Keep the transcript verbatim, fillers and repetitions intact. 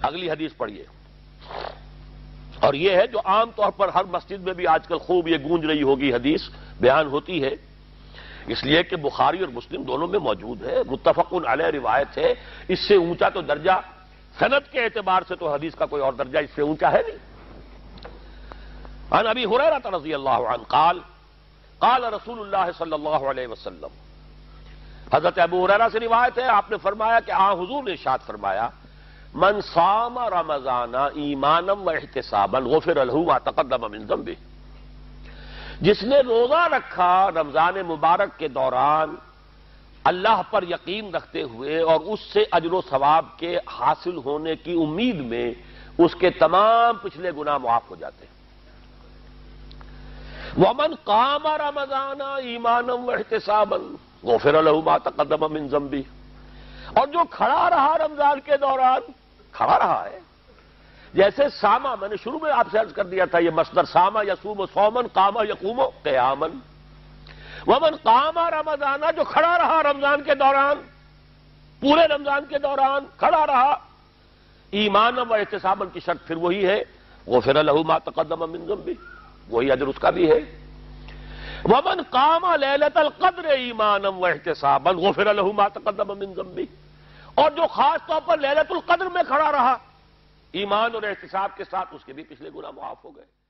اگلی حدیث پڑھیے، اور یہ ہے جو عام طور پر ہر مسجد میں بھی آج کل خوب یہ گونج رہی ہوگی حدیث بیان ہوتی ہے، اس لیے کہ بخاری اور مسلم دونوں میں موجود ہے، متفق علیہ روایت ہے، اس سے اونچا تو درجہ سند کے اعتبار سے تو حدیث کا کوئی اور درجہ اس سے اونچا ہے نہیں۔ عن ابی ہریرہ رضی اللہ عنہ قال قال رسول اللہ صلی اللہ علیہ وسلم، حضرت ابو ہریرہ سے روایت ہے، آپ نے فرمایا کہ آن حضور نے ارشاد فرمایا، من صام رمضان ایمانا و احتسابا غفر له ما تقدم من ذنبه، جس نے روزہ رکھا رمضان مبارک کے دوران اللہ پر یقین رکھتے ہوئے اور اس سے اجر و ثواب کے حاصل ہونے کی امید میں، اس کے تمام پچھلے گناہ معاف ہو جاتے ہیں۔ ومن قام رمضان ایمانا واحتسابا غفر له ما تقدم من ذنبه، اور جو کھڑا رہا رمضان کے دوران، کھڑا رہا ہے، جیسے ساما، میں نے شروع میں آپ سے عرض کر دیا تھا یہ مصدر ساما یصوم صوما قام یقوم قیاما، ومن قام رمضان، جو کھڑا رہا رمضان کے دوران، پورے رمضان کے دوران کھڑا رہا، ایمان و احتسابا کی شرط پھر وہی ہے، غفر له ما تقدم من ذنبه، وہی اجر اس کا بھی ہے۔ ومن قام لیلۃ القدر ایمانا واحتسابا غفر له ما تقدم من ذنبه، اور جو خاص طور پر لیلۃ القدر میں کھڑا رہا ایمان اور احتساب کے ساتھ، اس کے بھی پچھلے گناہ معاف ہو گئے۔